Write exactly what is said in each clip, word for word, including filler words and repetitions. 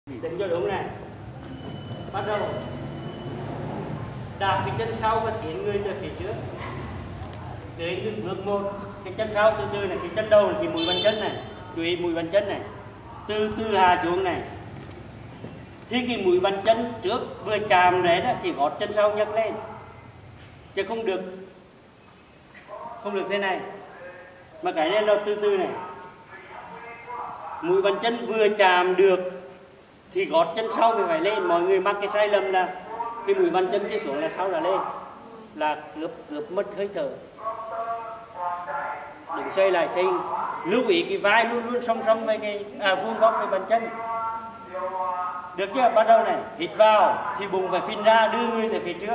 Định cho đúng này. Bắt đầu đạp cái chân sau và tiến người về phía trước. Đến những bước một, cái chân sau từ từ này, cái chân đầu là cái mũi bàn chân này, chú ý mũi bàn chân này, từ từ hạ xuống này. Thì cái mũi bàn chân trước vừa chạm đấy đó thì gót chân sau nhấc lên, chứ không được không được thế này, mà cái này nó từ từ này. Mũi bàn chân vừa chạm được thì gót chân sau mới phải lên. Mọi người mắc cái sai lầm là cái mũi bàn chân cái xuống là sau là lên, là cướp cướp mất hơi thở. Đừng xoay lại xoay, lưu ý cái vai luôn luôn song song với cái à, vuông góc với bàn chân. Được chưa? Bắt đầu này, hít vào thì bụng phải phình ra, đưa người về phía trước.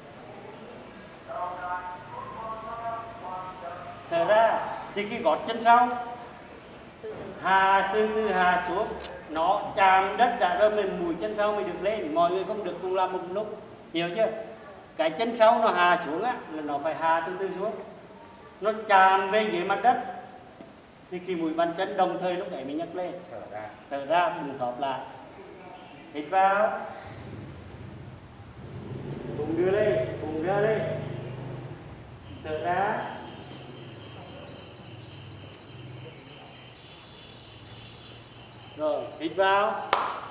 Thở ra thì cái gót chân sau hạ từ từ hạ xuống, nó chạm đất đã rồi mình mũi chân sau mới được lên. Mọi người không được cùng làm một lúc, hiểu chưa? Cái chân sau nó hạ xuống á là nó phải hạ từ từ xuống, nó chạm về dưới mặt đất thì cái mũi bàn chân đồng thời lúc đấy mình nhấc lên. Thở ra, thở ra bụng thọp lại, hít vào, bụng đưa lên, bụng đưa lên, thở ra. Rồi, hít vào,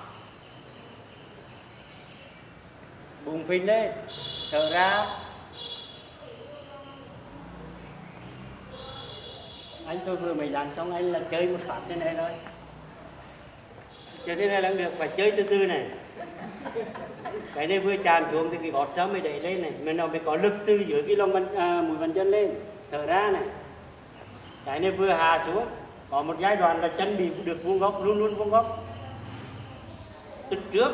bụng phình lên, thở ra. Anh tôi vừa mới làm xong, anh là chơi một phát thế này thôi. Chơi thế này là được, phải chơi từ từ này. Cái này vừa chạm xuống thì cái gót sau mới đẩy lên này, mà nó phải có lực từ dưới cái lông bàn, à, mũi bàn chân lên, thở ra này. Cái này vừa hạ xuống, có một giai đoạn là chân bị được vuông góc, luôn luôn vuông góc. Từ trước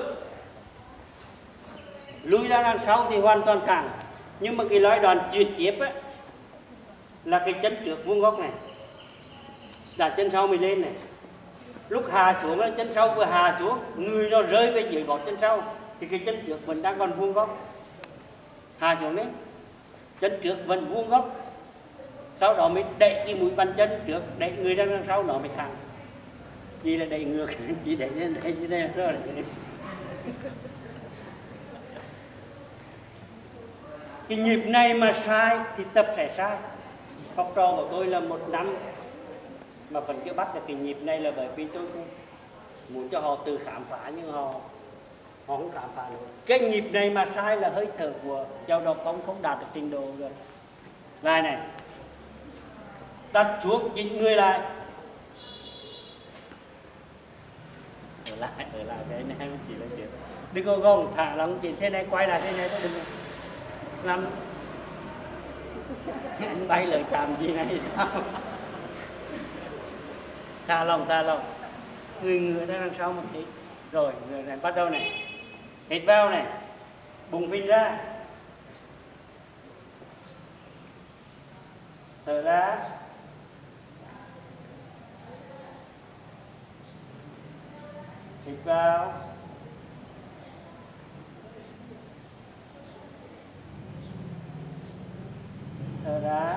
lùi ra đằng sau thì hoàn toàn thẳng, nhưng mà cái giai đoạn chuyển tiếp á là cái chân trước vuông góc này, là chân sau mới lên này. Lúc hạ xuống là chân sau vừa hạ xuống, người nó rơi về dưới gót chân sau thì cái chân trước vẫn đang còn vuông góc. Hạ xuống đấy, chân trước vẫn vuông góc, sau đó mới đẩy cái mũi bàn chân trước, đẩy người ra đằng sau nó mới thẳng. Chỉ là đẩy ngược, chỉ đẩy lên đây như đây rồi. Cái nhịp này mà sai thì tập sẽ sai. Học trò của tôi là một năm mà vẫn chưa bắt được cái nhịp này là bởi vì tôi muốn cho họ tự khám phá, nhưng họ họ không khám phá được. Cái nhịp này mà sai là hơi thở của Châu Độc không không đạt được trình độ rồi. Lại này, đặt xuống chỉnh người lại, ở lại ở lại cái này không chỉ là chuyện đừng có gồng thả lỏng chỉ thế này, quay lại thế này, đừng làm anh bay lời chạm gì này sao. Thả lỏng thả lỏng, người người ra đằng sau một tí. Rồi người này bắt đầu này, hít vào này, bụng phình ra, thở ra, hít vào, thở ra.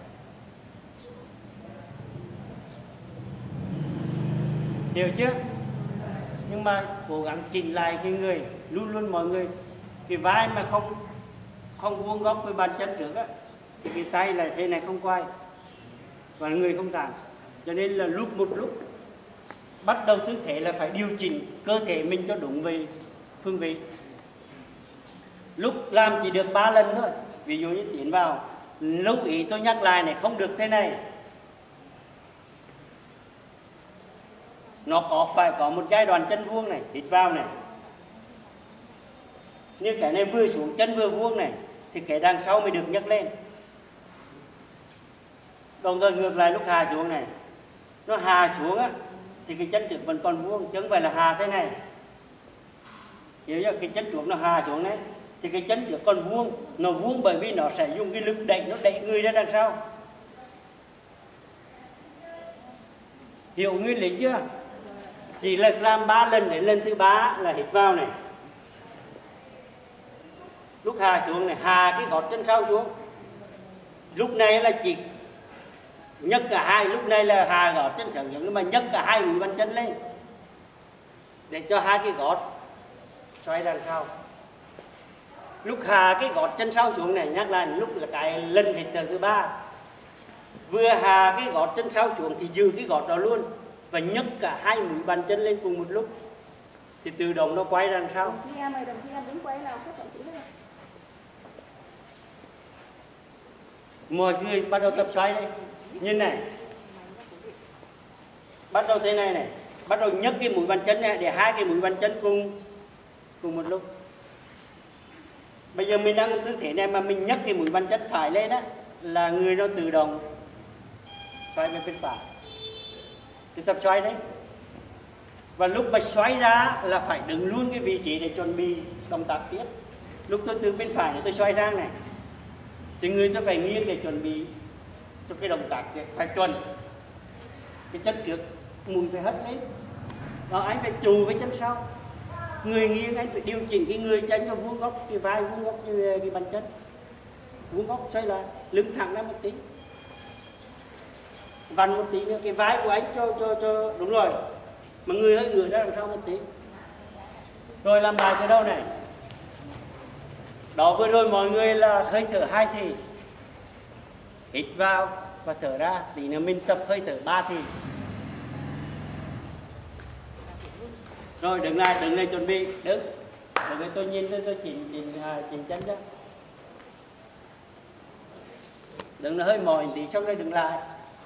Hiểu chưa? Nhưng mà cố gắng chỉnh lại cái người, luôn luôn mọi người cái vai mà không không vuông góc với bàn chân trước á, thì cái tay là thế này không quay và người không thẳng. Cho nên là lúc một lúc bắt đầu tư thế là phải điều chỉnh cơ thể mình cho đúng về phương vị. Lúc làm chỉ được ba lần thôi, ví dụ như tiến vào, lưu ý tôi nhắc lại này, không được thế này. Nó có phải có một giai đoạn chân vuông này, hít vào này. Như cái này vừa xuống chân vừa vuông này thì cái đằng sau mới được nhấc lên. Đồng thời ngược lại lúc hạ xuống này, nó hạ xuống á thì cái chân trước vẫn còn vuông, chứ không phải là hạ thế này. Hiểu chưa? Cái chân trước nó hạ xuống đấy thì cái chân trước còn vuông, nó vuông bởi vì nó sẽ dùng cái lực đẩy, nó đẩy người ra đằng sau. Hiểu nguyên lý chưa? Chỉ là làm ba lần, đến lần thứ ba là hít vào này, lúc hạ xuống này, hạ cái gót chân sau xuống. Lúc này là chỉ nhấc cả hai, lúc này là hạ gót chân sau xuống, nhưng mà nhấc cả hai mũi bàn chân lên. để cho hai cái gót xoay đằng sau. Lúc hạ cái gót chân sau xuống này, nhắc lại lúc là cái lần hít thở thứ ba, vừa hạ cái gót chân sau xuống thì giữ cái gót đó luôn và nhấc cả hai mũi bàn chân lên cùng một lúc thì tự động nó quay đằng sau. Đồng chí em ơi, đồng chí em đứng quay nào các đồng chí này. Mọi người bắt đầu tập xoay đây, như này, bắt đầu thế này này, bắt đầu nhấc cái mũi bàn chân này để hai cái mũi bàn chân cùng cùng một lúc. Bây giờ mình đang tư thế này mà mình nhấc cái mũi bàn chân phải lên đó là người nó tự động xoay về bên phải. Thì tập xoay đấy. Và lúc mà xoay ra là phải đứng luôn cái vị trí để chuẩn bị động tác tiếp. Lúc tôi từ bên phải này tôi xoay ra này, thì người tôi phải nghiêng để chuẩn bị cho cái động tác phải chuẩn. Cái chân trước mũi phải hất lên, đó anh phải trù với chân sau. Người nghiêng anh phải điều chỉnh cái người chân cho vuông góc cái vai, vuông góc cái, cái bàn chân, vuông góc xoay lại, lưng thẳng ra một tí, vặn một tí nữa cái vai của anh cho cho cho đúng rồi, mà người hơi ngửa ra đằng sau một tí. Rồi làm bài từ đâu này. Đó, vừa rồi mọi người là hơi thở hai thì, hít vào và thở ra. Tí nữa mình tập hơi thở ba thì. Rồi đứng lại, đứng lại chuẩn bị, đứng. Rồi tôi nhìn tôi, tôi chỉnh, chỉnh, chỉnh chân ra. Đứng là hơi mỏi tí, xong rồi đứng lại.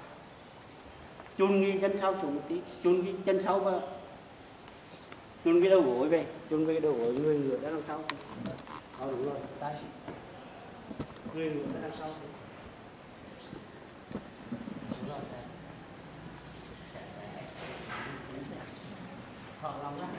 Chun cái chân sau xuống một tí, chun cái chân sau vào. Chun cái đầu gối về, chun cái đầu gối người ngửa ra đằng sau. Ờ đúng rồi, tay. Người ngửa ra đằng sau. Đúng rồi. Thở lòng ra.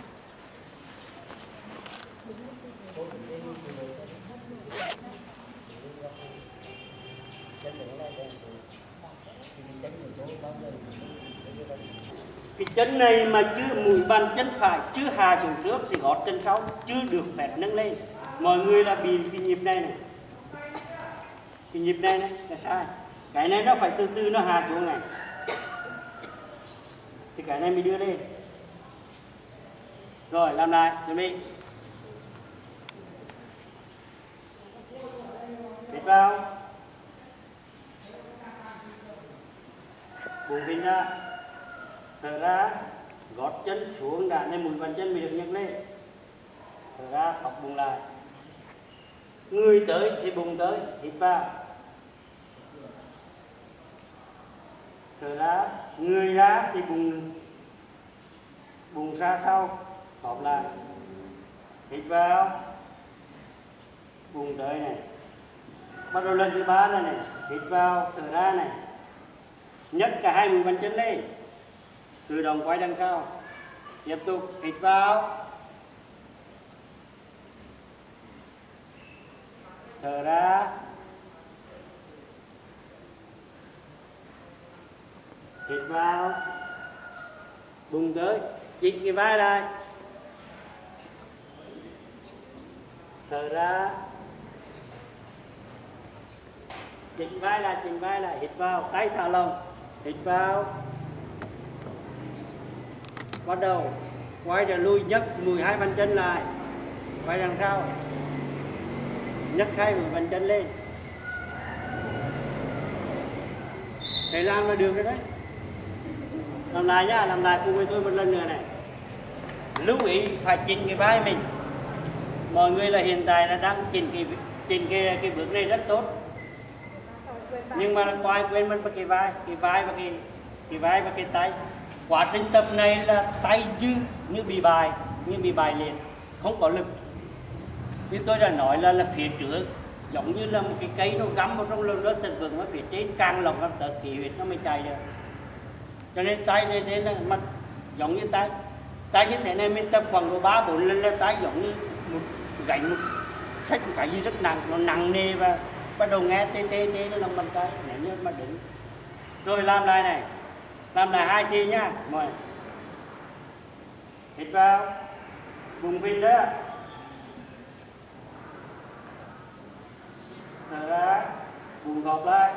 Cái chân này mà chưa mũi bàn chân phải chưa hạ xuống trước thì gót chân sau chưa được phép nâng lên. Mọi người là bị cái nhịp này này, cái nhịp này này là sai. Cái này nó phải từ từ nó hạ xuống này, thì cái này mới đưa lên. Rồi làm lại chuẩn bị. Hít vào, bùng vinh ra, thở ra, gót chân xuống đã nên mũi bàn chân mới được nhấc lên. Thở ra, học bùng lại. Người tới thì bùng tới, hít vào. Thở ra, người ra thì bùng bùng ra sau, họp lại. Hít vào, bùng tới này. Bắt đầu lần thứ ba này này, hít vào, thở ra này. Nhấc cả hai mũi bàn chân lên, tự động quay đằng sau. Tiếp tục hít vào, thở ra, hít vào, bùng tới, chỉnh cái vai lại, thở ra, chỉnh vai lại, chỉnh vai lại, hít vào, tay thả lỏng, hít vào, bắt đầu quay rồi lui, nhấc mùi hai bàn chân lại, quay đằng sau, nhấc hai mũi bàn chân lên. Thầy làm là được rồi đấy. Làm lại nhá, làm lại cùng với tôi một lần nữa này. Lưu ý phải chỉnh cái vai mình. Mọi người là hiện tại là đang chỉnh cái chỉnh cái cái bước này rất tốt. Nhưng mà quay quên mất cái vai, cái vai và cái cái vai và cái tay. Quá trình tập này là tay như như bị bài, như bị bài liền, không có lực. Như tôi đã nói là là phía trước giống như là một cái cây nó gắm vào trong lưng, nó thật vững, ở phía trên càng lỏng càng tới khí huyết nó mới chạy được. Cho nên tay này nên là mặt giống như tay, tay như thế này mình tập khoảng độ ba bốn lần là tay giống như một gánh một sách một cái gì rất nặng, nó nặng nề và bắt đầu nghe tê tê tê nó lòng bàn tay nếu như mà đứng. Rồi làm lại này, làm lại hai chi nhá, mời. Hít vào, bùng vinh đó. Thở ra, bùng gọt lại.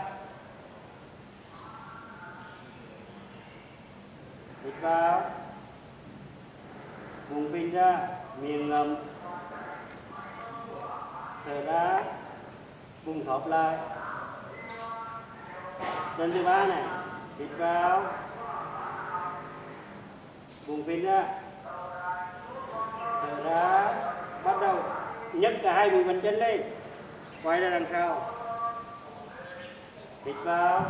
Hít vào. Vùng pin ra, miệng ngậm. Thở ra, vùng thóp lại. Lần thứ ba này, hít vào. Vùng pin ra. Thở ra, bắt đầu nhấc cả hai đùi bàn chân lên. Quay ra đằng sau. Hít vào.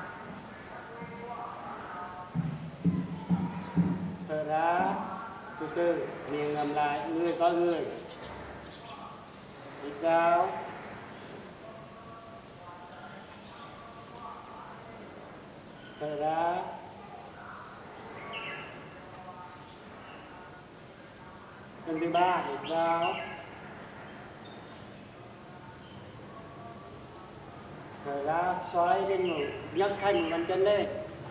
Thở ra, từ từ, miệng ngậm lại, người coi người. Hít vào. Thở ra. Lần thứ ba, hít vào. Thở ra, xoay lên một, nhấc hai một bàn chân lên.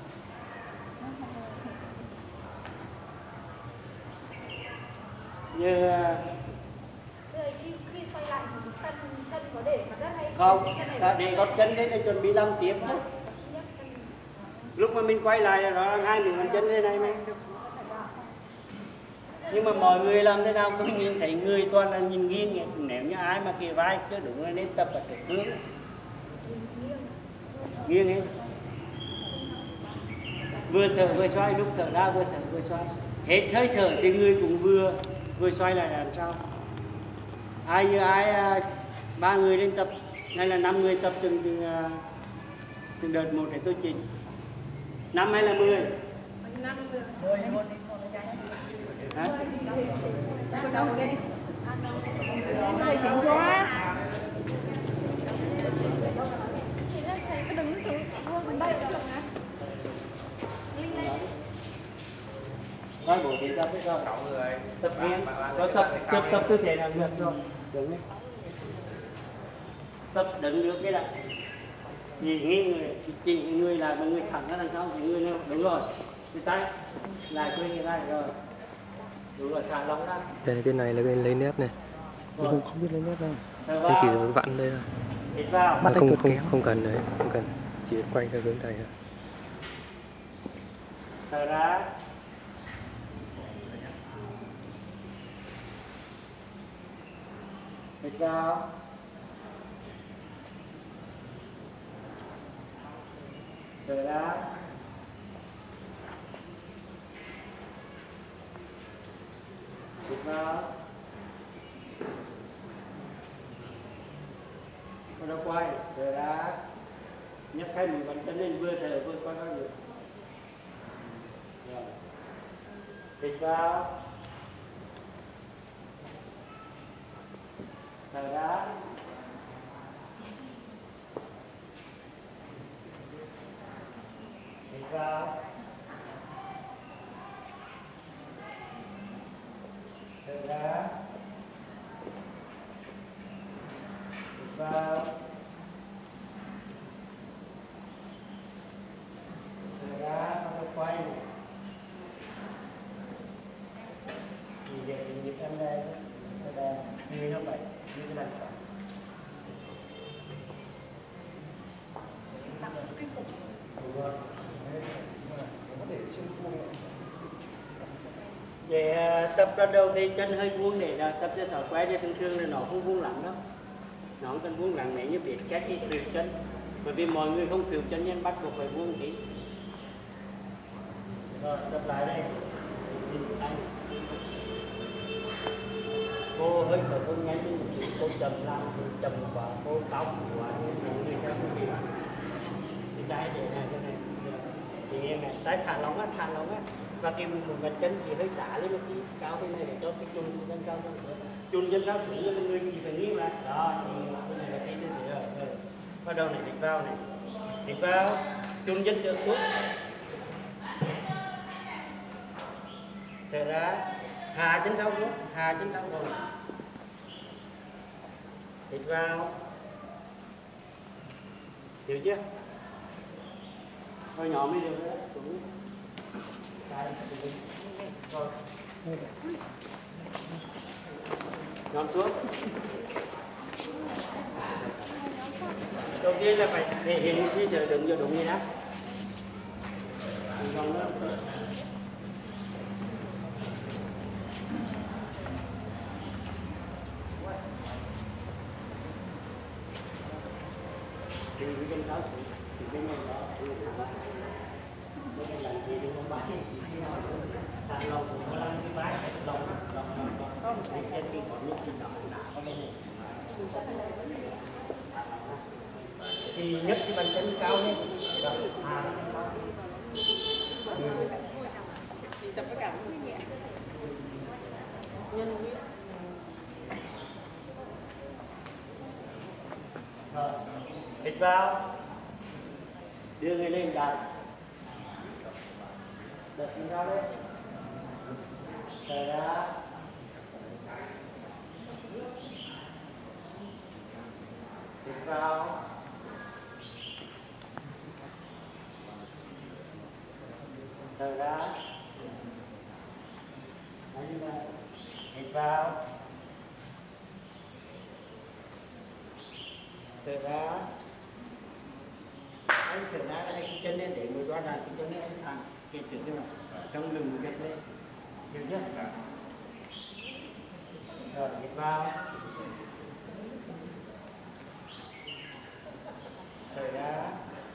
Như khi, khi xoay lại thì chân chân có để mặt đất hay không, đã để gót chân lên để chuẩn bị làm tiếp chứ. Lúc mà mình quay lại là đó hai mình bàn chân lên này này. Nhưng mà mọi người làm thế nào cũng nhìn thấy người toàn là nhìn nghiêng. Nếu như ai mà kề vai chứ đúng là nên tập ở cái hướng nghiêng hết. Vừa thở vừa xoay, lúc thở ra vừa thở vừa xoay. Hết hơi thở thì người cũng vừa vừa xoay lại làm sao. Ai như ai ba người lên tập hay là năm người tập từng từng, từng đợt một để tôi chỉnh. Năm hay là mười? năm mươi. Hả? Thầy chỉnh cho. Thì là thầy cứ đứng xuống vuông bên đây được hả? Linh lên. Nói bộ thì tập cái sao? Tập viên, có tập tập tập tư thế nào được rồi, đứng đấy. Tập đứng được cái đã. Vì nghiêng người, chỉ người là một người thẳng ra đằng sau, thì người nào đúng rồi. Cái tay lại quay cái tay rồi. Đúng rồi, thả lỏng ra. Đây cái này là cái lấy nét này. Tôi không, không biết lấy nét đâu. Anh chỉ vặn đây thôi. Hít vào. Không không không, không cần đấy, không cần. Chỉ quay theo hướng này thôi. Thở ra. Hít vào. Thở ra. Hít vào. Bắt đầu quay, thở ra. Nhấc hai mũi bàn chân lên, vừa thở vừa quay qua được. Rồi. Hít vào. Thở ra. Hít vào. Thở ra. Hít vào. Thở ra, bắt đầu quay. Thì để nhịp em đây, đây, như nó vậy, như thế này. Để tập lần đầu thì chân hơi vuông để là tập cho thói quen, thì thường thường là nó không vuông lắm đâu. Nó không cần vuông lắm nếu như biết cách đi khuỷu chân. Bởi vì mọi người không khuỷu chân nên bắt buộc phải vuông tí. Rồi tập lại đây. Cô hơi thở không nhanh nhưng chỉ cô chậm làm, chậm quá, cô tóc quá nên mọi người theo không kịp. Thì trái để này cho này. Thì em này, trái thả lỏng á, thả lỏng á. Và cái một bàn chân chỉ hơi trả lên một tí cao bên này để cho cái chun chân cao hơn nữa. Chun chân cao thử cho người chỉ phải nghiêng lại. Đó, thì cái này là cái chân rồi. Rồi. Bắt đầu này địch vào này. Địch vào, chun chân trước xuống. Thở ra, hạ chân sau xuống, hạ chân sau rồi. Hít vào. Hiểu chưa? Thôi nhỏ mới được đó. Rồi. Nhóm xuống. Đầu tiên là phải thể hiện cái giờ đứng cho đúng như đó. bốn trăm sáu mươi thì bên này đó bên này làm gì đừng có bãi thằng lòng cũng có làm cái bãi lòng lòng lòng không thì trên cái còn nước thì nó nã có bên này thì nhất cái bàn chân cao lên rồi à thì sắp có cảm thấy nhẹ nhân huyết rồi hít vào đưa người lên đặt đặt người ra đấy thở ra hít vào thở ra hít vào thở ra anh thở ra anh cái chân lên để người đoán là cái chân lên anh thẳng cái chân lên trong lưng gật lên hiểu chưa rồi hít vào thở ra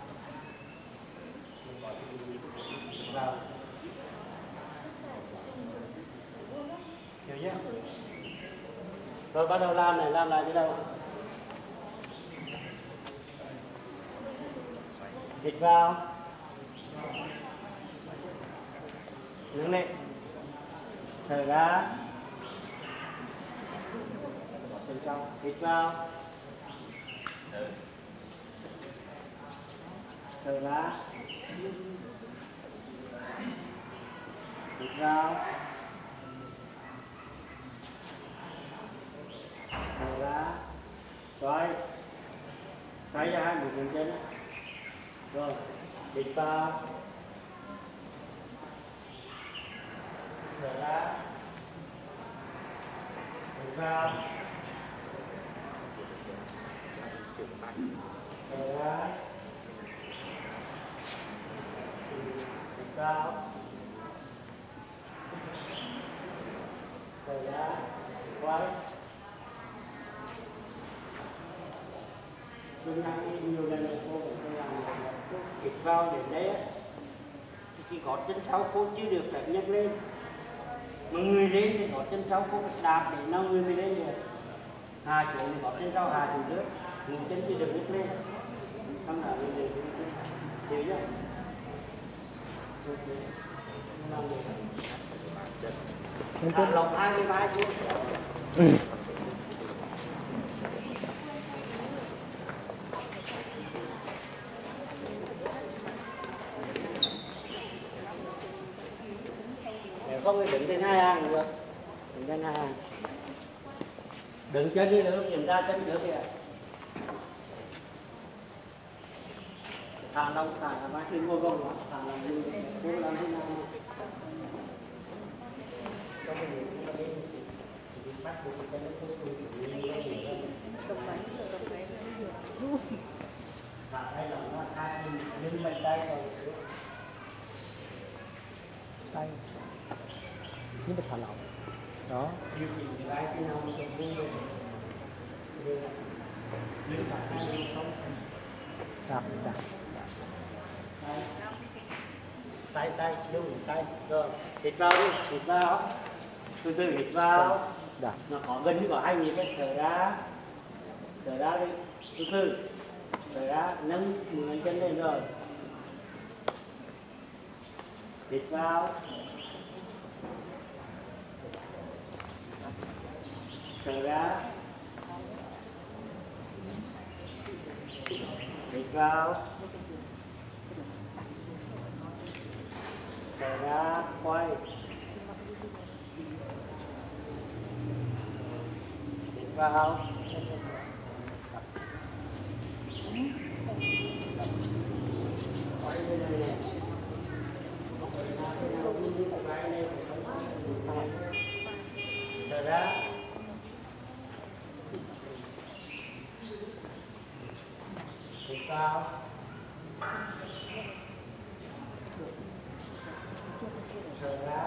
vào hiểu chưa rồi bắt đầu làm này làm lại từ đầu hít vào đứng lên thở ra chân trong hít vào thở ra hít vào thở ra xoay xoay ra hai mũi chân chân rồi hít vào thở ra hít vào thở ra hít vào thở ra quay tôi đang đi nhiều lần rồi cô cũng làm hít vào để đấy thì gót chân sau cô chưa được phép nhấc lên mà người lên thì gót chân sau cô đạp để nó người mới lên được hạ xuống thì gót chân sau hạ xuống trước người chân chưa được nhấc lên không là người được nhấc lên hiểu chưa thả lỏng hai mươi vai cô không người đứng trên hai hàng được đứng trên hai hàng đứng chân đi nữa kiểm tra chân nữa kìa thả lỏng thả vai trên ngôi vòng thả lỏng đi cô làm thế nào trong cái gì cũng đi thì bắt buộc cái nó cũng đi thả tay lỏng nó hai lưng bàn tay rồi tay nhưng mà thả lỏng đó điều chỉnh lại cái nào mình cần vui rồi lưng thả hai lưng không đạp đạp tay tay lưu tay rồi hít vào đi hít vào từ từ hít vào đạp nó có gần như có hai nhịp cái thở ra thở ra đi từ từ thở ra nâng mười chân lên rồi hít vào thở ra hít vào thở ra quay hít vào quay lên này này thở ra hít vào thở ra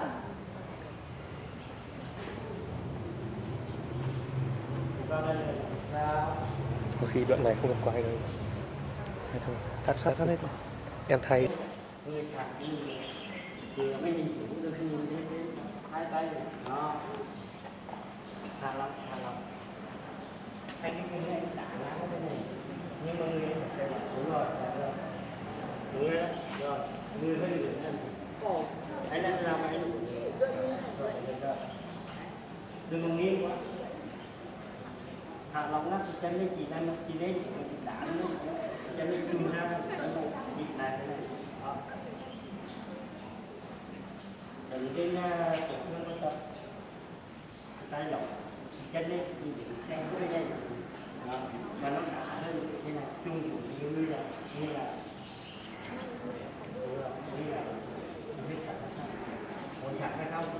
hít vào đây này hít vào Có khi đoạn này không được quay đâu. Thế thôi, tắt tắt tắt hết thôi. Em thay. Người thẳng như vừa mới nhìn cũng được nhìn đến đến hai tay này. Đó. Thả lỏng, thả lỏng. Hai cái người này đã ngã ở bên này. Nhưng mà người sẽ là đúng rồi, rồi. Đúng rồi, rồi. Người hơi lửa lên. Đấy là làm cái rồi, rồi, rồi. Đừng có nghiêng quá. Thả lỏng lắm, chân lên chỉ lên, chỉ lên, đá lên, chân lên trùng ra, bị này thế này. Đó. Đừng trên cổ phương nó tập tay lỏng chân lên thì để xe với đây đó và nó đã hơn thế này chung chủ như như là như là như là không biết chặt sao muốn chặt hay không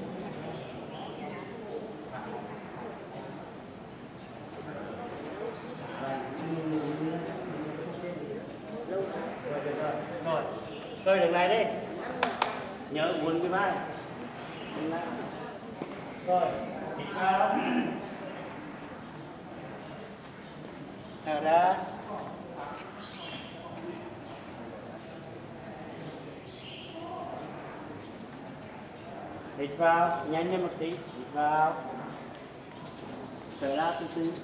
rồi rồi rồi đường này đi nhớ buồn cái vai rồi thịt vào nào ra thịt vào nhanh lên một tí thịt vào trở ra từ từ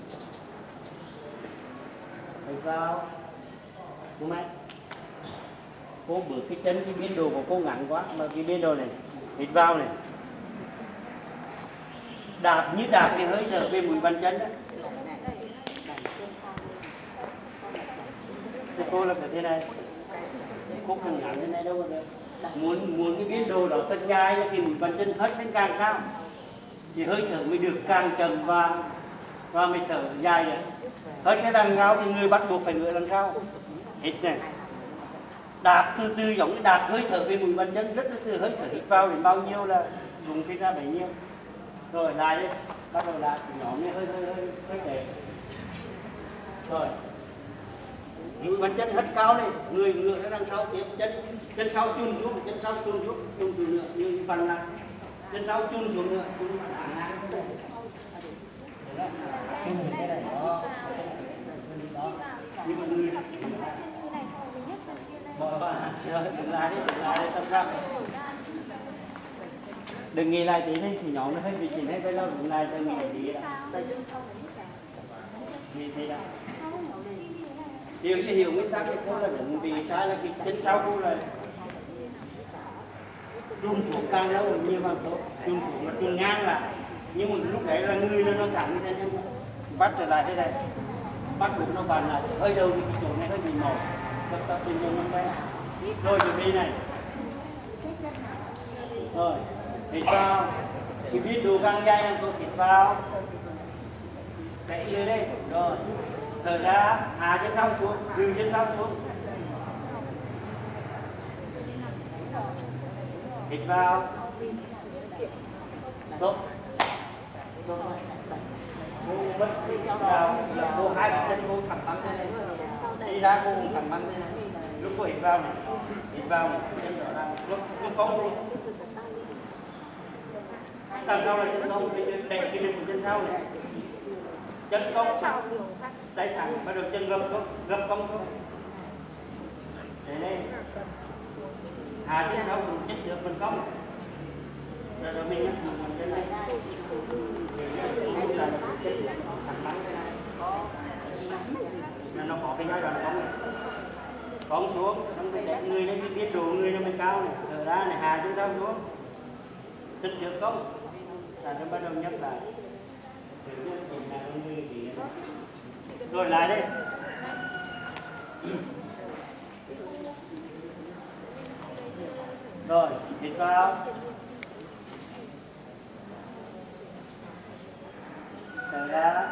thịt vào đúng không cô bữa cái chân cái biên đồ của cô ngắn quá mà cái biên đồ này thịt vào này đạp như đạp cái hơi thở về mũi bàn chân đó thì cô là phải thế này cô không ngắn thế này đâu có được muốn muốn cái biên đồ đó tất dài là cái mũi bàn chân hất lên càng cao thì hơi thở mới được càng chậm và và mới thở dài được hất cái đằng cao thì người bắt buộc phải ngửa đằng sau hết này đạp từ từ giống như đạp hơi thở về mũi bàn chân rất là từ hơi thở hít vào đến bao nhiêu là dùng cái ra bấy nhiêu rồi lại đi bắt đầu lại nhóm này hơi hơi hơi hơi tệ rồi mũi bàn chân hất cao lên người ngựa ra đằng sau tiếp chân chân sau chun xuống chân sau chun xuống chun xuống nữa như phần là chân sau chun xuống nữa chun đá ngang cái này chun cái này đó đó như một người bỏ vào rồi đừng lại đi đừng lại đi tập ra đừng nghĩ lại tí đi thì nhóm nó hơi bị chỉnh hay phải lâu đừng lại tôi nghĩ gì đó nghĩ thế đó hiểu chứ hiểu nguyên tắc cái cô là đừng vì sai là cái chân sau cô là trung xuống càng lâu nhiều bằng tốt trung xuống là trung ngang lại nhưng mà lúc đấy là người nó nó thẳng như thế nên bắt trở lại thế này bắt buộc nó bàn lại hơi đầu thì cái chỗ này hơi bị mỏi tập tập từng trong năm đây rồi chuẩn bị này rồi thịt vào thì biết đồ càng dai em tôi thịt vào đẩy lên đây rồi thở ra hạ chân sau xuống đưa chân sau xuống thịt vào tốt tốt cô mất vào là cô hai cái chân cô thẳng bắn thế này đi ra cô cũng thẳng bắn thế này lúc cô hít vào này hít vào này chân trở ra lúc lúc cong luôn đằng sau là chân cong đẩy cái lưng của chân sau này chân cong đẩy thẳng bắt đầu chân gập cong gập cong cong để lên hạ chân sau cũng chết được mình cong rồi rồi mình nhắc mình cái này là chết thẳng bắn cái này nó có cái giai đoạn cong này cong xuống nó để người nó biết đồ người nó mới cao này thở ra này hạ chân sau xuống chết được cong là nó bắt đầu nhắc lại rồi lại đây rồi thịt vào thở ra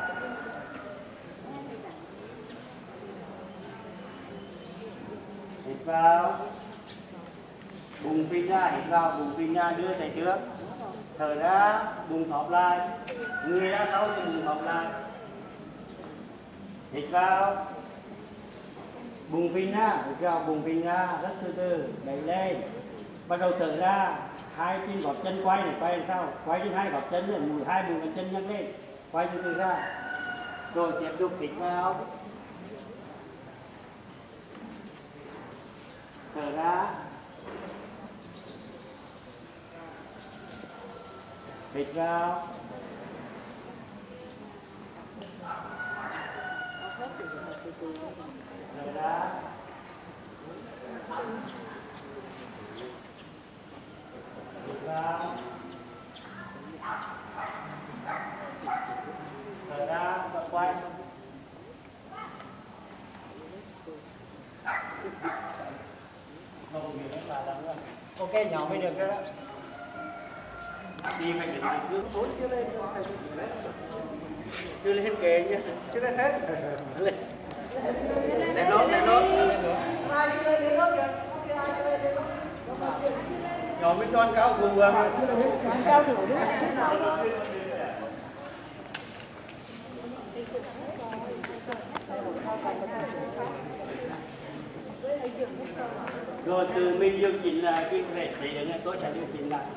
thịt vào bùng phình ra hít vào bùng phình ra đưa tay trước thở ra bùng thọp lại người ra sau thì bùng thọp lại hít vào bùng phình ra hít vào bùng phình ra rất từ từ đẩy lên bắt đầu thở ra hai chân gót chân quay này quay làm sao quay trên hai gót chân này mùi hai mùi chân nhắc lên quay từ từ ra rồi tiếp tục hít vào thở ra, hít vào, thở ra, hít vào, thở ra và quay. Không gì nữa là làm luôn. Ok, nhỏ mới được đó. Đi phải được hướng bốn chưa lên, chưa lên kề nhá, chưa lên hết. Lên. Lên nốt, lên nốt. Ai chưa lên, lên nốt kìa. Nhỏ mới cho ăn cao cùng vừa mà. Ăn cao thử đi. Rồi từ mình điều chỉnh lại cái rễ để đứng này, tôi sẽ điều chỉnh lại.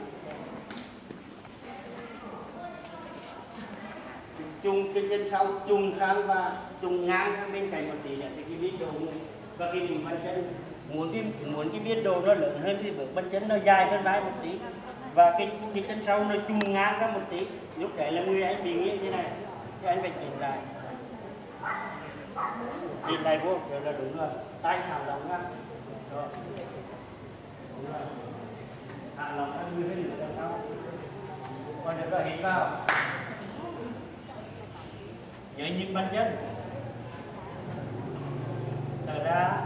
Chung cái chân sau chung sang và chung ngang sang bên cạnh một tí nữa thì cái biên độ này và cái mình bàn chân muốn cái muốn cái biên độ nó lớn hơn thì bước bàn chân nó dài hơn vai một tí và cái cái chân sau nó chung ngang ra một tí. Lúc đấy là người anh bị nghĩ thế này thì anh phải chỉnh lại. Chỉnh lại vô rồi là đúng rồi. Tay thả lỏng ra. Rồi. Đúng rồi. Thả lỏng ra như thế nữa đằng sau. Còn được rồi, hít vào. Nhớ nhịp bàn chân. Thở ra.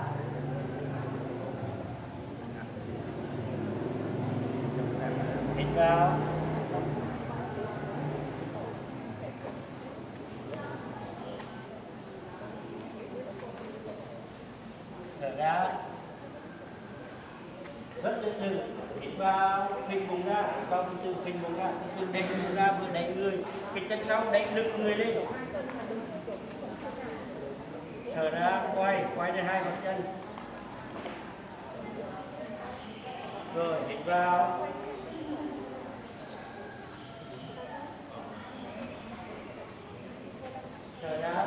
Hít vào. Thở ra. Rất từ từ. Hít vào, phình bụng ra, vào từ từ phình bụng ra, từ từ đẩy bụng ra vừa đẩy người, cái chân sau đẩy lực người lên. Thở ra, quay, quay lên hai bàn chân. Rồi, hít vào. Thở ra.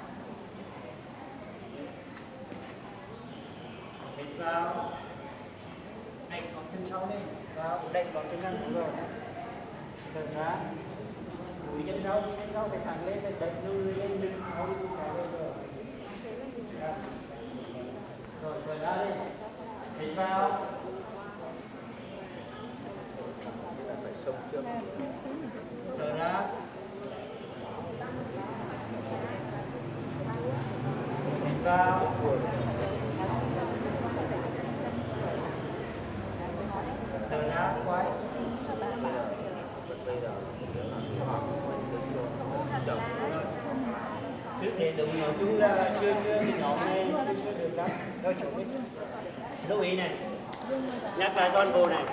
Hít vào. Đẩy con chân sau lên. Vào, đẩy con chân ăn đúng rồi. Thở ra. Đuổi chân sau, chân sau phải thẳng lên, đẩy người lên, lưng không phải lên rồi. Rồi, thở ra đi. Hít vào. Thở ra. Hít vào. Thở ra, quay. Trước thì đừng nhỏ chú ra, chưa chưa cái nhọn này chưa được lắm. Đâu chụp đi. Lưu ý này. Nhắc lại toàn bộ này.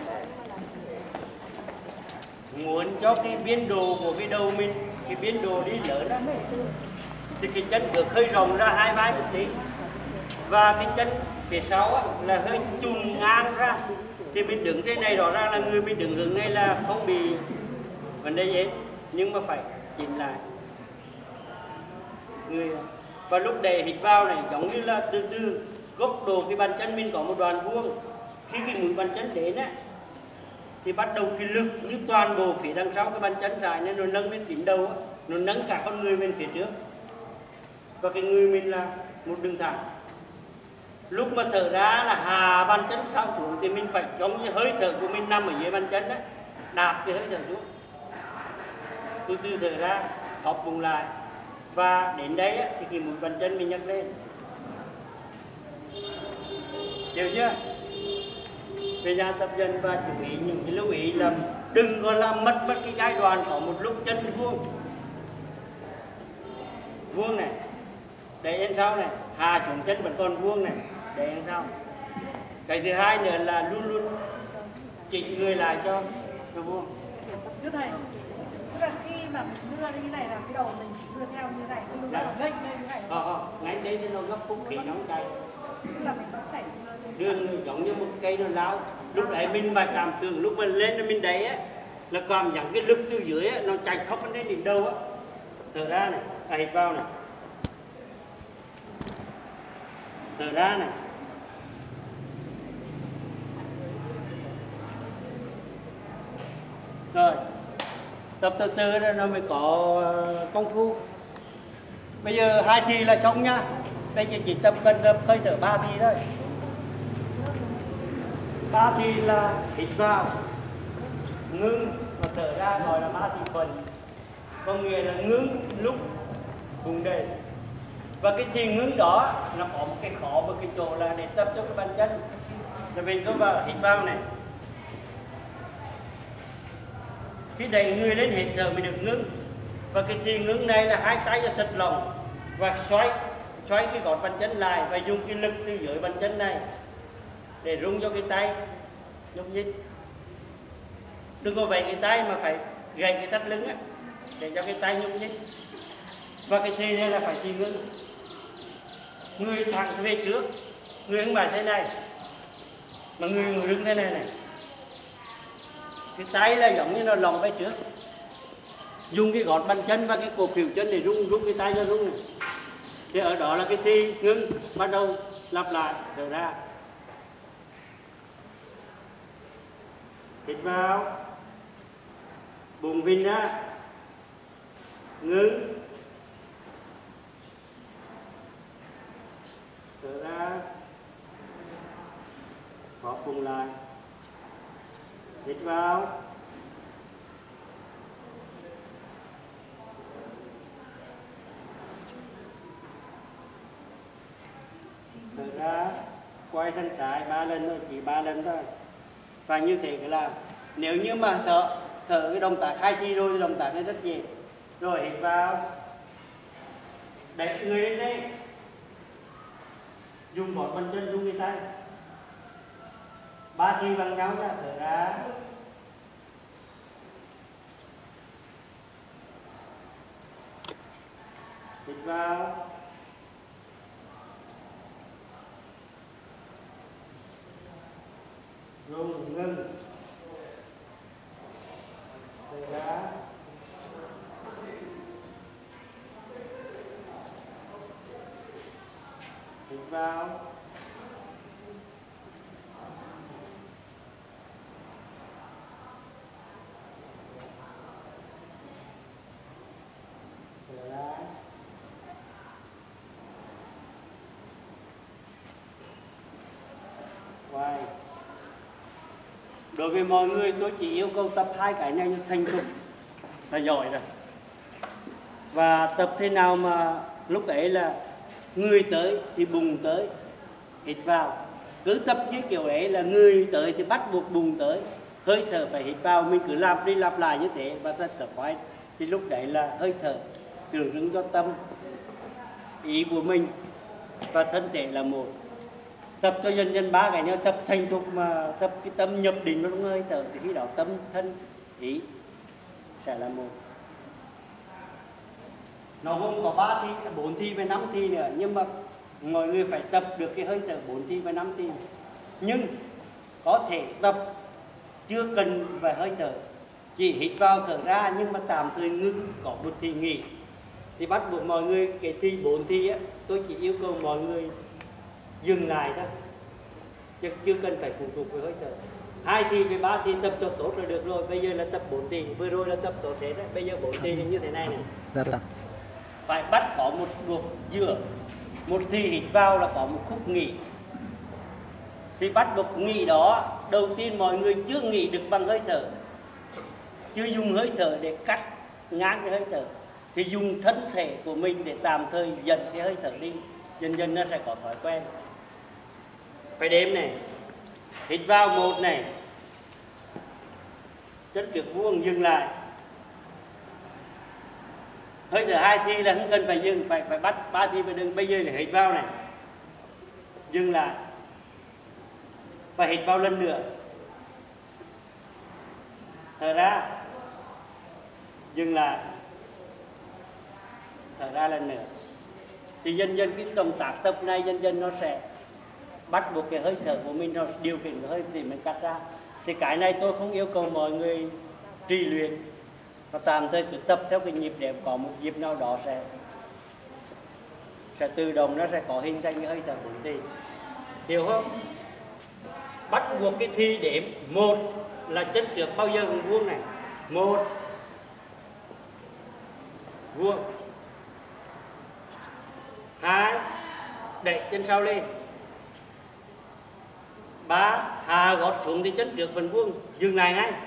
Muốn cho cái biên độ của cái đầu mình, cái biên độ đi lớn đó, thì cái chân được hơi rộng ra hai vai một tí. Và cái chân phía sau á, là hơi chùm ngang ra. Thì mình đứng thế này rõ ràng là người mình đứng hướng này là không bị vấn đề gì. Nhưng mà phải chỉnh lại. Người và lúc đẩy hít vào này giống như là từ từ góc độ cái bàn chân mình có một đoạn vuông. Khi cái mũi bàn chân đến á thì bắt đầu cái lực như toàn bộ phía đằng sau cái bàn chân dài nên nó nâng lên đỉnh đầu á, nó nâng cả con người mình phía trước. Và cái người mình là một đường thẳng. Lúc mà thở ra là hạ bàn chân sau xuống thì mình phải giống như hơi thở của mình nằm ở dưới bàn chân á, đạp cái hơi thở xuống. Từ từ thở ra, thóp bụng lại. Và đến đây á, thì cái mũi bàn chân mình nhấc lên. Hiểu chưa? Về nhà tập dần và chú ý những cái lưu ý là đừng có làm mất mất cái giai đoạn có một lúc chân vuông. Vuông này. Đẩy lên sau này. Hạ xuống chân vẫn còn vuông này. Đẩy lên sau. Cái thứ hai nữa là luôn luôn chỉnh người lại cho cho vuông. Thưa thầy, tức là khi mà mình đưa như này là cái đầu mình chỉ đưa theo như này chứ không phải nghênh lên như này. Ờ, ờ, ngay đây thì nó gấp phút khí nóng chạy. Tức là mình có phải Đưa giống như một cây nó lao. Lúc đấy mình phải cảm tưởng lúc mình lên rồi mình đẩy á là cảm nhận cái lực từ dưới á, nó chạy thấp lên đỉnh đầu á. Thở ra này, à, hít vào này. Thở ra này. Rồi tập từ từ rồi nó mới có công phu. Bây giờ hai thi là xong nha. Bây giờ chỉ tập cần tập hơi thở ba thi thôi. Ba thi là hít vào, ngưng và thở ra, gọi là ba thi phần. Có nghĩa là ngưng lúc vùng đầy. Và cái thi ngưng đó nó có một cái khó, một cái chỗ là để tập cho cái bàn chân. Rồi mình tôi vào hít vào này. Khi đẩy người lên hít thở mới được ngưng. Và cái thi ngưng này là hai tay cho thật lòng và xoay xoay cái gót bàn chân lại và dùng cái lực từ dưới bàn chân này để rung cho cái tay nhúc nhích. Đừng có vậy cái tay mà phải gầy cái thắt lưng á để cho cái tay nhúc nhích. Và cái thi này là phải thi ngưng. Người thẳng về trước, người không phải thế này mà người đứng thế này này. Cái tay là giống như nó lồng về trước, dùng cái gót bàn chân và cái cổ khuỷu chân để rung rung cái tay cho rung này. Thì ở đó là cái thi ngưng, bắt đầu lặp lại thở ra. Hít vào, bùng vinh ra, ngưng, thở ra, khó cùng lại. Hít vào, thở ra, quay thân trái ba lần thôi, chỉ ba lần thôi. Và như thế cái làm. Nếu như mà thở thở cái động tác hai chi rồi thì động tác này rất dễ. Rồi hít vào, đẩy người lên đây, dùng một bàn chân dùng cái tay, ba chi bằng nhau ra, thở ra, hít vào, rung ngưng, thở ra, hít vào, thở ra. Quay. Đối với mọi người tôi chỉ yêu cầu tập hai cái này thành thục là giỏi rồi. Và tập thế nào mà lúc ấy là người tới thì bùng tới, hít vào. Cứ tập như kiểu ấy là người tới thì bắt buộc bùng tới, hơi thở phải hít vào. Mình cứ làm đi lặp lại như thế và ta tập quay. Thì lúc đấy là hơi thở tưởng ứng cho tâm, ý của mình và thân thể là một. Tập cho dần dần ba cái nữa, tập thành thục mà tập cái tâm nhập định vào trong hơi thở thì khi đó tâm thân ý sẽ là một. Nó gồm có ba thi, bốn thi và năm thi nữa, nhưng mà mọi người phải tập được cái hơi thở bốn thi và năm thi. Nhưng có thể tập chưa cần phải hơi thở, chỉ hít vào thở ra nhưng mà tạm thời ngưng, có một thi nghỉ. Thì bắt buộc mọi người cái thi bốn thi á, tôi chỉ yêu cầu mọi người dừng lại thôi, chứ chưa cần phải phụ thuộc với hơi thở. Hai thi với ba thi tập cho tốt là được rồi. Bây giờ là tập bốn thi, vừa rồi là tập tốt thế đấy. Bây giờ bốn thi là như thế này này. Dạ tập. Phải bắt có một cuộc giữa, một thi hít vào là có một khúc nghỉ. Thì bắt buộc nghỉ đó, đầu tiên mọi người chưa nghỉ được bằng hơi thở, chưa dùng hơi thở để cắt ngang cái hơi thở, thì dùng thân thể của mình để tạm thời dần cái hơi thở đi. Dần dần nó sẽ có thói quen. Phải đếm này, hít vào một này, chân trước vuông dừng lại. Hơi thở hai thi là không cần phải dừng, phải phải bắt ba thi phải đừng. Bây giờ để hít vào này, dừng lại, và hít vào lần nữa, thở ra, dừng lại, thở ra lần nữa. Thì dần dần cái động tác tập này dần dần nó sẽ bắt buộc cái hơi thở của mình, nó điều khiển cái hơi thì mình cắt ra. Thì cái này tôi không yêu cầu mọi người trì luyện, và tạm thời cứ tập theo cái nhịp để có một nhịp nào đó sẽ sẽ tự động nó sẽ có hình thành cái hơi thở bốn thi. Hiểu không? Bắt buộc cái thi đếm một là chân trước bao giờ cũng vuông này, một vuông, hai đẩy chân sau lên, ba hạ gót xuống thì chân trước vẫn vuông, dừng lại ngay,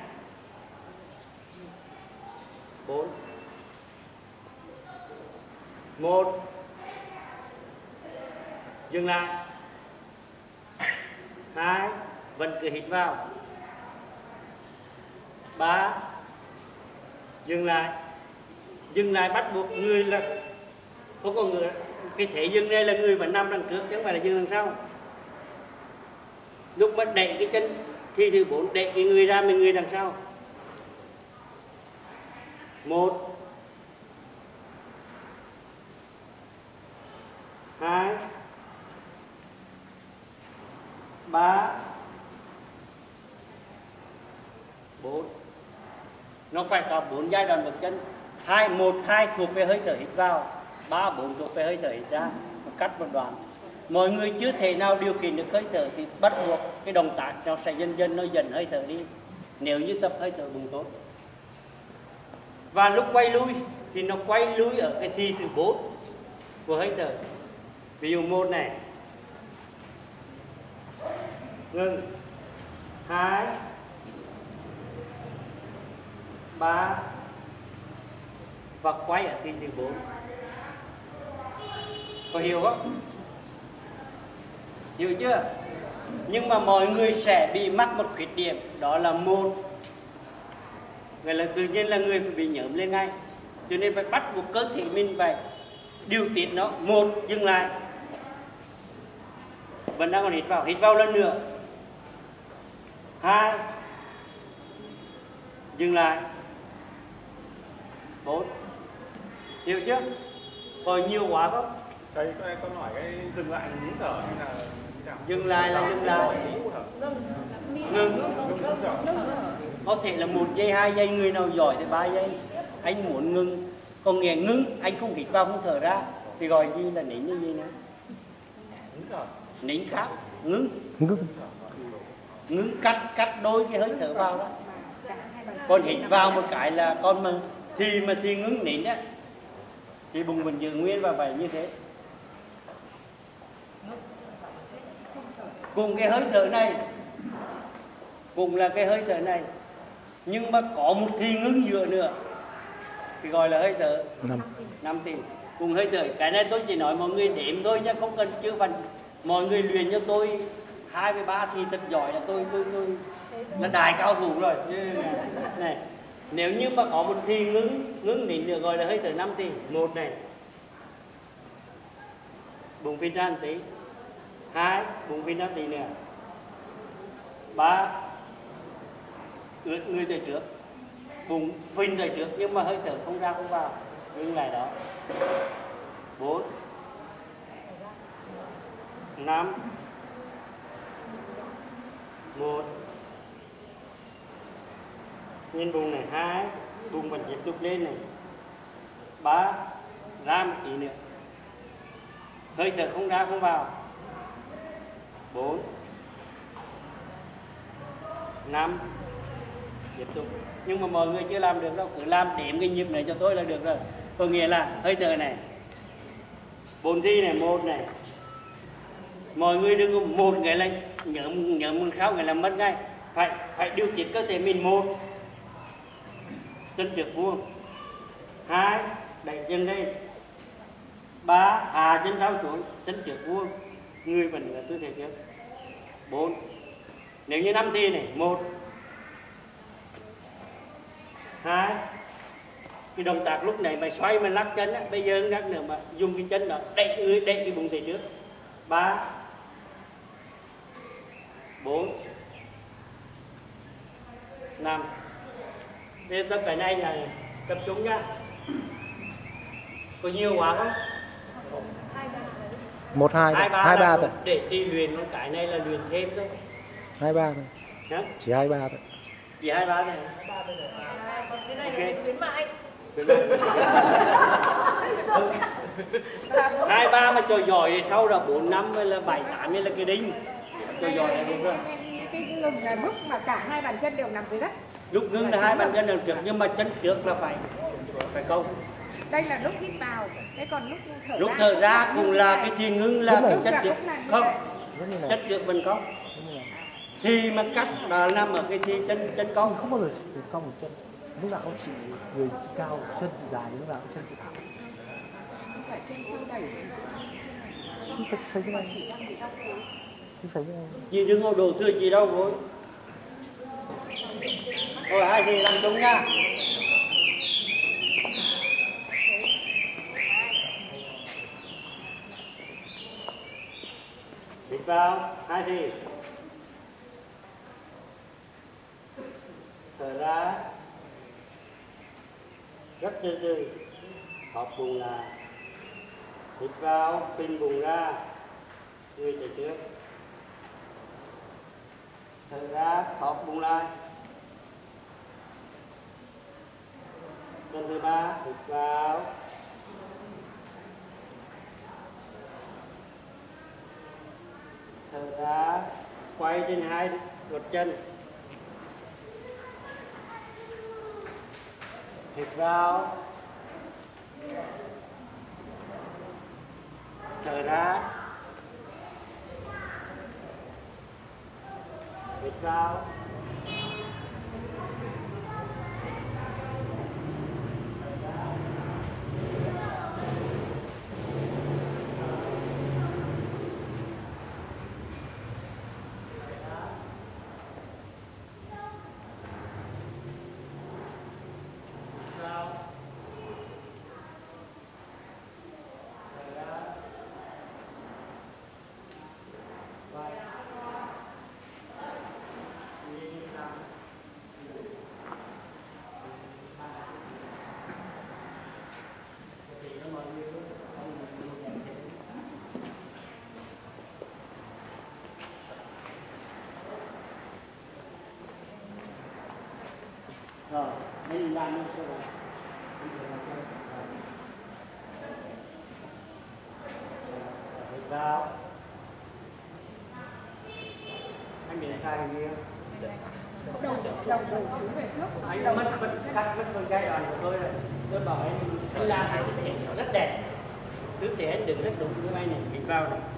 bốn một dừng lại, hai vẫn cứ hít vào, ba dừng lại, dừng lại bắt buộc người là không có người, cái thể dừng này là người vẫn nằm đằng trước chứ không phải là dừng đằng sau. Lúc mà đẩy cái chân thì thứ bốn đẩy cái người ra, mình người đằng sau, một hai ba bốn. Nó phải có bốn giai đoạn bước chân. Hai một hai thuộc về hơi thở hít vào, ba bốn thuộc về hơi thở hít ra, một cắt một đoạn. Mọi người chưa thể nào điều khiển được hơi thở thì bắt buộc cái động tác nó sẽ dần dần nó dần hơi thở đi, nếu như tập hơi thở bùng tốt. Và lúc quay lui thì nó quay lui ở cái thi thứ bốn của hơi thở. Ví dụ một này, ngừng, hai ba và quay ở thi thứ bốn. Có hiểu không? Hiểu chưa? Nhưng mà mọi người sẽ bị mắc một khuyết điểm, đó là một, vậy là tự nhiên là người phải bị nhởm lên ngay, cho nên phải bắt buộc cơ thể mình phải điều tiết nó. Một dừng lại, vẫn đang còn hít vào, hít vào lần nữa, hai dừng lại, bốn. Hiểu chưa? Còn nhiều quá không? Thầy, con hỏi cái dừng lại là nín thở hay là như nào? Dừng lại là dừng lại, ngừng, có thể là một giây, hai giây, người nào giỏi thì ba giây. Anh muốn ngừng, còn nghe ngưng, anh không hít vào không thở ra thì gọi gì là nín như gì nữa? Nín khác, ngưng, Ngưng. ngưng cắt cắt đôi cái hơi thở vào đó. Còn hít vào một cái là con mà thì mà thì ngưng nín á, thì bụng mình giữ nguyên và vậy như thế. Cùng cái hơi thở này, cùng là cái hơi thở này, nhưng mà có một thì ngưng giữa nữa thì gọi là hơi thở Năm. năm thì cùng hơi thở. Cái này tôi chỉ nói mọi người đếm thôi nhé, không cần chưa phần mọi người luyện cho tôi hai mươi ba thì thật giỏi là tôi tôi tôi là đại cao thủ rồi. Này, nếu như mà có một thì ngưng ngưng nín nữa gọi là hơi thở năm thì. Một này, bụng phình ra một tí, hai bụng phình ra tí nữa, ba ướt người tới trước, bụng phình tới trước nhưng mà hơi thở không ra không vào, ngưng lại đó, bốn năm một nhìn bụng này, hai bụng vẫn tiếp tục lên này, ba ra một tí nữa, hơi thở không ra không vào, bốn năm tiếp tục. Nhưng mà mọi người chưa làm được đâu, cứ làm đếm cái nhịp này cho tôi là được rồi. Có nghĩa là hơi thở này, bốn thi này, một này, mọi người đừng có một ngày là nhớ nhớ một kháo ngày là mất ngay, phải phải điều chỉnh cơ thể mình. Một chân trước vuông, hai đẩy chân lên, ba hạ chân sau xuống, chân trước vuông, người vẫn là tư thế trước, bốn. Nếu như năm thi này, một hai, cái động tác lúc này mày xoay mà lắc chân á, bây giờ lắc nữa mà dùng cái chân đó đẩy người đẩy cái bụng về trước, ba bốn năm. Bây giờ tập cái này là tập trung nhá. Có nhiều quá không? Một hai Hai ba, hai ba là thôi. để đi luyện cái này là luyện thêm thôi. Hai ba thôi. Hả? Chỉ hai ba thôi. Chỉ hai ba thôi. Còn cái này là khuyến mại. Hai ba mà cho giỏi thì sau là bốn năm hay là bảy tám hay là cái đinh. Cho giỏi là đúng rồi. Cái ngừng là lúc mà cả hai bàn chân đều nằm dưới đất. Lúc ngưng là hai bàn chân đằng trước, nhưng mà chân trước là phải phải câu. Đây là lúc hít vào, thế còn lúc thở Lúc ra thở cũng ra là cũng như là này. cái thì ngưng là cái Lúc chân là trước lúc này như không, vậy. Rất như này. chân trước mình có. Rất như này. Thì mà cắt là nằm ở cái thì chân chân Không, có. không bao giờ chỉ cong một chân. Lúc nào cũng chỉ người chỉ cao, chân chỉ dài, lúc nào cũng chân chỉ thẳng. Không phải trên sau đẩy. Cứ phải phải như này. Cứ phải như này. Chị đừng có đồ thừa chị đâu vội. Rồi hai thì làm chung nha. Hít vào, hai thì. Thở ra. Rất từ từ. Họp bụng lại. Hít vào, phình bụng ra. Người chạy trước. Thở ra, họp bụng lại. Lần thứ ba, hít vào. Thở ra, quay trên hai gót chân. Hít vào. Thở ra. Hít vào. Rồi, nên làm như thế này. Hít vào. Anh bị sai cái gì không? Đầu đầu đầu xuống về trước. Anh đã mất mất cắt mất con giai đoạn của tôi rồi. Tôi bảo anh anh làm anh sẽ thể hiện rất đẹp. Cứ thể anh đừng rất đúng như anh này, hít vào này.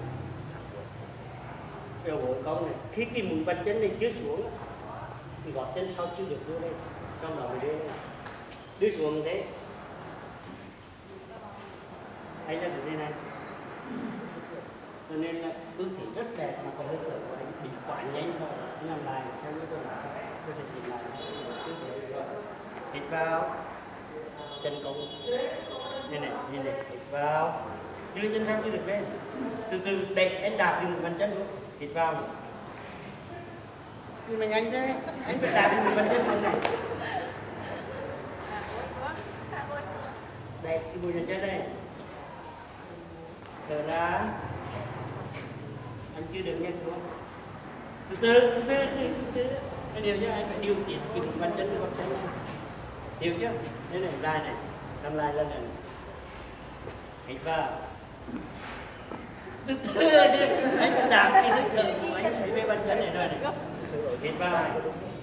Đầu gối cong này, khi cái mũi bàn chân này chưa xuống, thì gót chân sau chưa được đưa lên, trong đó mới đưa lên. Đưa xuống thế. Anh là được đây này. Cho nên là tư thế rất đẹp mà có hơi thở của anh bị quá nhanh thôi. Anh làm lại theo như tôi nói, tôi sẽ chỉnh lại. Tư thế rồi. Hít vào, chân cong. Như này, như này, hít vào. Đưa chân sau chưa được lên. Từ từ đẩy anh đạp đi một bàn chân luôn. Hít vào này. Nhưng mà nhanh thế, anh phải đạp đi một bàn chân luôn này. Đây, cái bùi chân đây. Thở ra. Anh chưa được nghe xuống. Từ từ, từ từ, từ từ. Cái điều chứ anh phải điều chỉnh cái một bàn chân với bàn chân này. Hiểu chưa? Thế này, lại này. Làm lại lần này. Hít vào. Từ từ, anh phải đạp cái hơi thở của anh phải về bàn chân này rồi này. Hít vào này.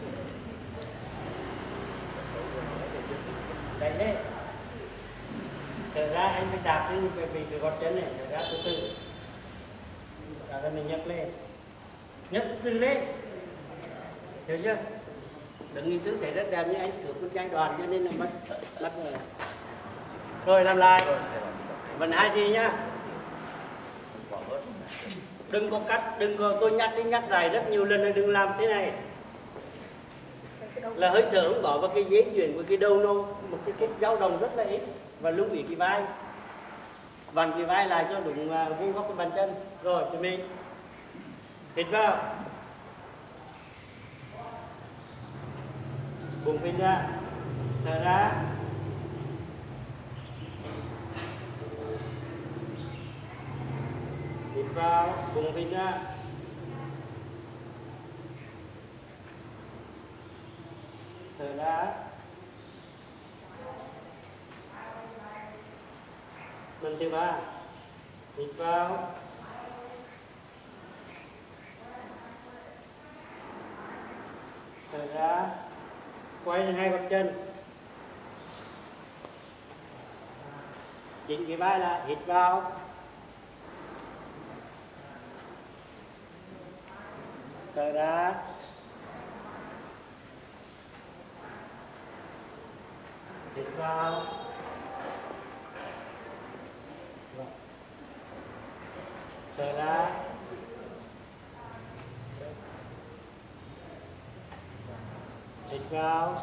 Đấy đấy. Thở ra anh phải đạp lên về về cái gót chân này, thở ra từ từ. Rồi mình nhấc lên. Nhấc từ lên. Hiểu chưa? Đừng nghĩ tư thế rất đẹp như anh cướp một giai đoạn cho nên là mất mất rồi. Rồi làm lại. Vẫn hai gì nhá. Đừng có cắt, đừng có tôi nhắc đi nhắc lại rất nhiều lần là đừng làm thế này. Là hơi thở không có và cái dễ chuyển của cái đầu nó một cái cái dao động rất là ít và lưu ý cái vai. Vặn cái vai lại cho đúng vuông góc cái bàn chân. Rồi chuẩn bị. Hít vào. Bụng phình ra. Thở ra. Hít vào, bụng phình ra. Thở ra. Lần thứ ba. Hít vào. Thở ra. quay lên hai gót chân, chỉnh cái vai lại, hít vào, thở ra, hít vào, thở ra, hít vào,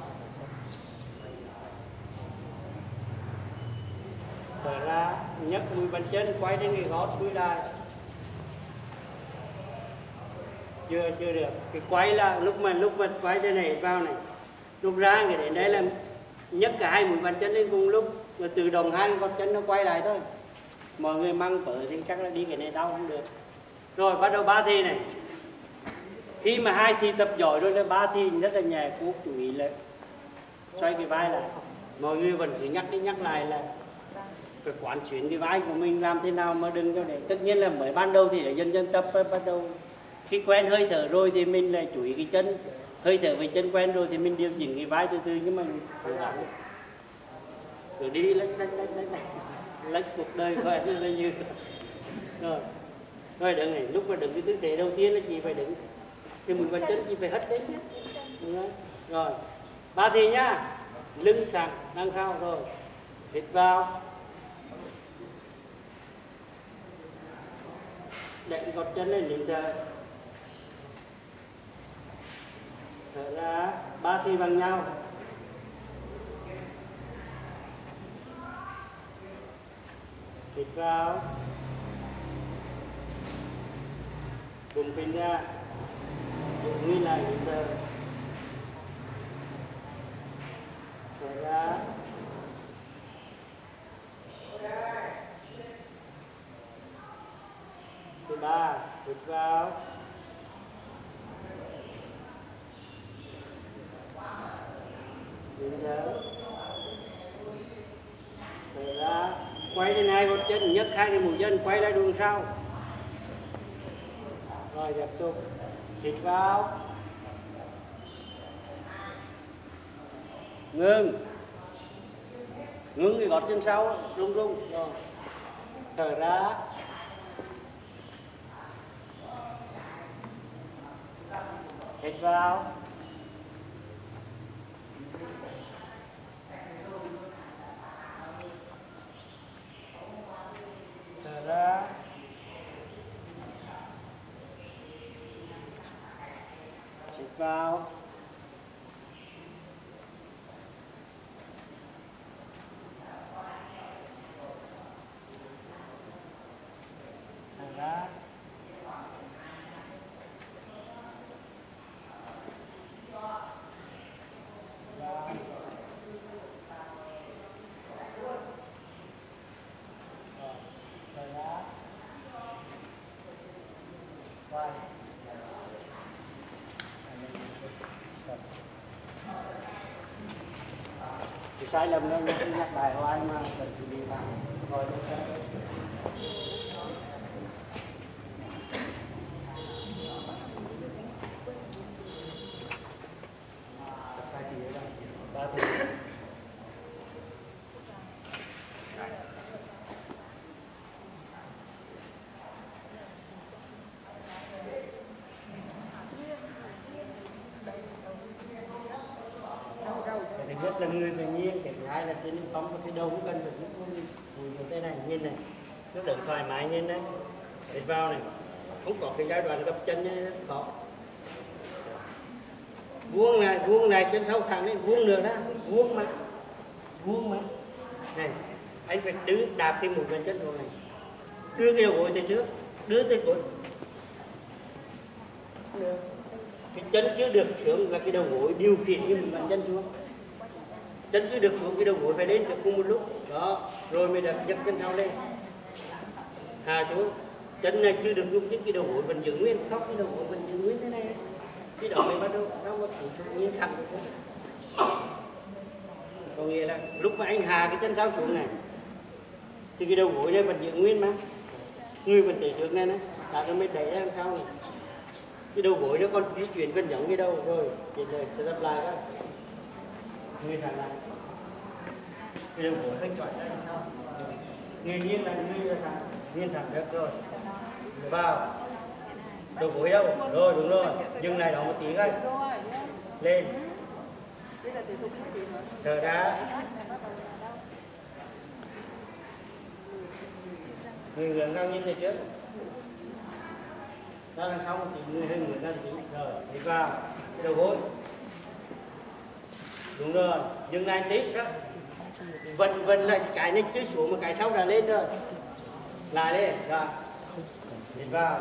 thở ra, nhấc mũi bàn chân quay đến cái gót đuôi lại. Chưa chưa được. Cái quay là lúc mà lúc mà quay thế này vào này, lúc ra cái đến đấy là nhấc cả hai mũi bàn chân lên cùng lúc, rồi tự động hai con chân nó quay lại thôi. Mọi người mang phở thì chắc là đi cái này đau không được. Rồi bắt đầu ba thi này. Khi mà hai thi tập giỏi rồi là ba thi rất là nhẹ, cô chú ý là xoay cái vai lại. Mọi người vẫn cứ nhắc đi nhắc lại là phải quán xuyến cái vai của mình làm thế nào mà đừng cho để. Tất nhiên là mới ban đầu thì để dần dần tập, bắt đầu khi quen hơi thở rồi thì mình lại chú ý cái chân, hơi thở với chân quen rồi thì mình điều chỉnh cái vai từ từ, nhưng mà cố gắng cứ đi lách lách lách lách lách lách cuộc đời coi như như rồi rồi đứng này, lúc mà đứng cái tư thế đầu tiên là chị phải đứng cái mũi bàn chân chị phải hất đến nhé. Rồi ba thì nhá, lưng thẳng nâng cao rồi, hít vào, đẩy gót chân lên đến giờ, thở ra, ba thi bằng nhau, hít vào, bùng pin ra, giữ nguyên lại đến giờ, thở ra, thứ ba, hít vào, đến giờ, thở ra, quay lên hai gót chân, nhấc hai cái mũi chân quay lại đường sau, rồi tiếp tục, hít vào, ngưng, ngưng cái gót chân sau, rung rung, rồi, thở ra, hít vào, thở ra, hít vào, thở ra, thì sai lầm nên nhắc nhắc bài hoài mà cần phải đi vào rồi thứ nhất là người tự nhiên, cái thứ hai là trên không có cái đầu cũng cần phải vùi vào tay này, nhìn này, nó đỡ thoải mái nhìn đấy, để vào này, không có cái giai đoạn gập chân này rất khó. Vuông này, vuông này, chân sau thẳng lên, vuông nữa đó, vuông mà, vuông mà, này, anh phải đưa đạp cái mũi bàn chân vào này, đưa cái đầu gối tới trước, đưa tới cuối, cái chân chưa được xuống là cái đầu gối điều khiển cái mũi bàn chân xuống. Chân chưa được xuống cái đầu gối phải đến được cùng một lúc đó, rồi mới đặt nhấc chân sau lên, hạ xuống, chân này chưa được dùng chứ cái đầu gối vẫn giữ nguyên, không cái đầu gối vẫn giữ nguyên thế này, cái đó mới bắt đầu nó có sự nguyên thẳng được. Có nghĩa là lúc mà anh hạ cái chân sau xuống này thì cái đầu gối này vẫn giữ nguyên mà, người vẫn để trước này này, ta nó mới đẩy ra sau này, cái đầu gối nó còn di chuyển vẫn giống cái đầu rồi, thì rồi sẽ lặp lại đó. người thẳng lại cái đồng hồ thanh chọn đây người nghiêng lại người thẳng nghiêng thẳng được rồi vào đầu gối đâu rồi đúng rồi dừng lại đó một tí coi lên thở ra người ngưỡng cao nhìn lên trước ra đằng sau một tí người hơi ngưỡng ra tí rồi đi vào đầu gối đúng rồi dừng lại tí đó vần vần lại cái này chưa xuống mà cái sau là lên rồi lại lên rồi đi vào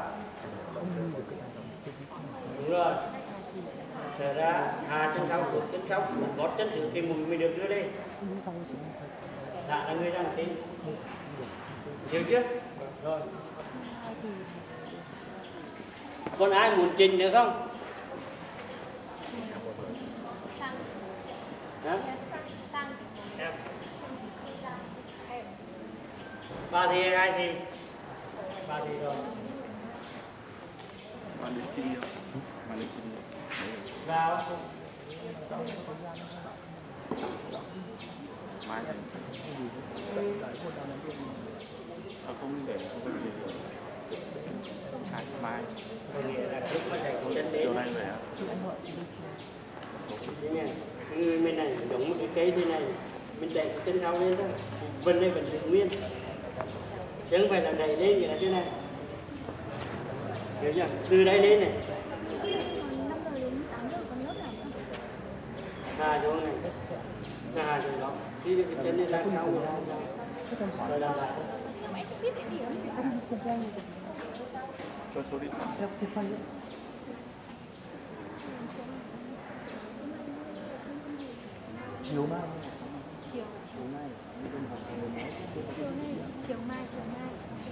đúng rồi trở ra hạ chân sau xuống chân sau xuống gót chân trước thì mũi mới được đưa lên đã là người đang tin hiểu chưa rồi còn ai muốn trình nữa không hả ba thì ai thì ba thì rồi bạn đi xin đi bạn đi xin vào mai à, không để không có gì hai mai có nghĩa là lúc mà thầy cũng đến đến chiều nay về á người bên này giống một cái cây thế này mình đẩy cái chân sau lên thôi bên đây vẫn giữ nguyên chứ không phải là đẩy lên như là thế này hiểu chưa từ đây lên này hà chỗ này hà chỗ đó đi cái chân đi ra sau rồi ra rồi làm lại cho số điện thoại chiều mai chiều chiều mai đi bên học người nói chiều nay chiều mai chiều mai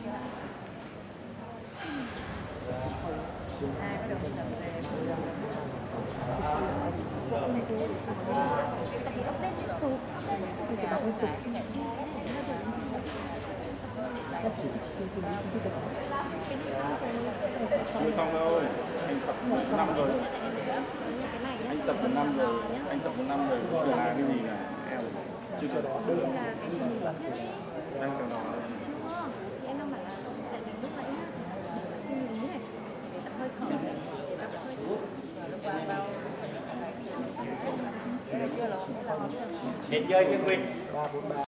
chiều mai bắt đầu tập về chưa xong đâu anh tập một năm rồi anh tập một năm rồi anh tập một năm rồi chưa là cái gì này em chưa cho đó là cái gì đang cho đó chưa em đang bảo là tại vì lúc nãy không đúng này để tập hơi khởi tập hơi hiện chơi cái quyền ba bốn ba